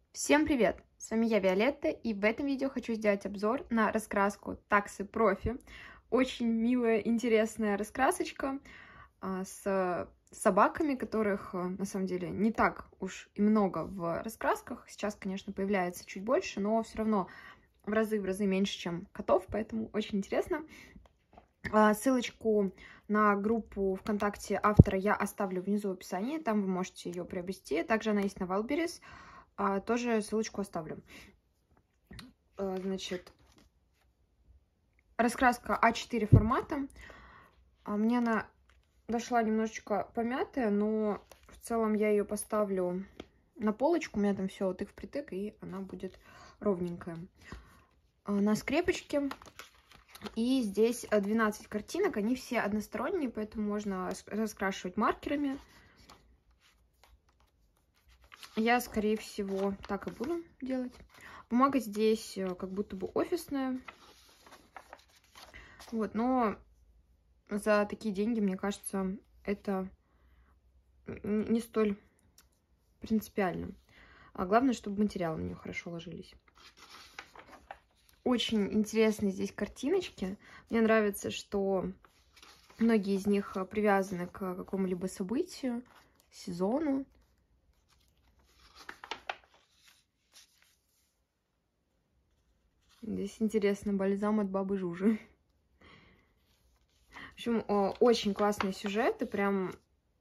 Всем привет! С вами я, Виолетта, и в этом видео хочу сделать обзор на раскраску Taxi Profi. Очень милая, интересная раскрасочка с собаками, которых на самом деле не так уж и много в раскрасках. Сейчас, конечно, появляется чуть больше, но все равно в разы меньше, чем котов, поэтому очень интересно. Ссылочку на группу ВКонтакте автора я оставлю внизу в описании, там вы можете ее приобрести. Также она есть на Wildberries. Тоже ссылочку оставлю. Значит, раскраска А4 формата. Мне она дошла немножечко помятая, но в целом я ее поставлю на полочку. У меня там все тык-впритык, и она будет ровненькая. На скрепочке. И здесь 12 картинок. Они все односторонние, поэтому можно раскрашивать маркерами. Я, скорее всего, так и буду делать. Бумага здесь как будто бы офисная. Вот, но за такие деньги, мне кажется, это не столь принципиально. А главное, чтобы материалы на нее хорошо ложились. Очень интересные здесь картиночки. Мне нравится, что многие из них привязаны к какому-либо событию, сезону. Здесь интересно, бальзам от бабы Жужи. В общем, очень классные сюжеты, прям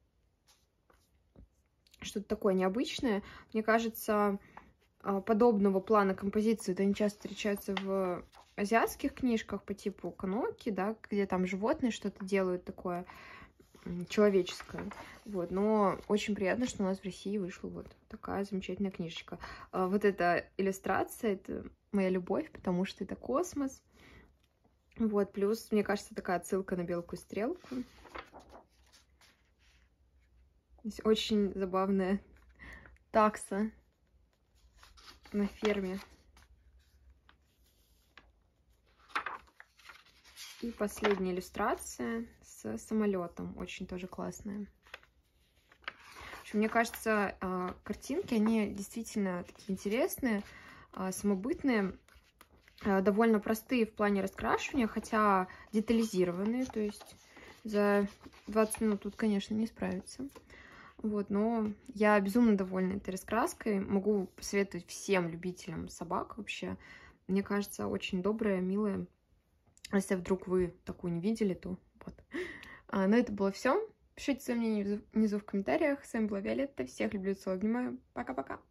что-то такое необычное. Мне кажется, подобного плана композиции они часто встречаются в азиатских книжках по типу каноки, да, где там животные что-то делают такое человеческое. Вот, но очень приятно, что у нас в России вышла вот такая замечательная книжечка. Вот эта иллюстрация, это моя любовь, потому что это космос. Вот, плюс, мне кажется, такая отсылка на белку и стрелку. Здесь очень забавная такса на ферме. И последняя иллюстрация с самолетом. Очень тоже классная. В общем, мне кажется, картинки, они действительно такие интересные, самобытные, довольно простые в плане раскрашивания, хотя детализированные. То есть за 20 минут тут, конечно, не справиться. Вот, но я безумно довольна этой раскраской. Могу посоветовать всем любителям собак вообще. Мне кажется, очень добрая, милая. Если вдруг вы такую не видели, то вот. Но это было все. Пишите свое мнение внизу в комментариях. С вами была Виолетта. Всех люблю, целую, обнимаю. Пока-пока.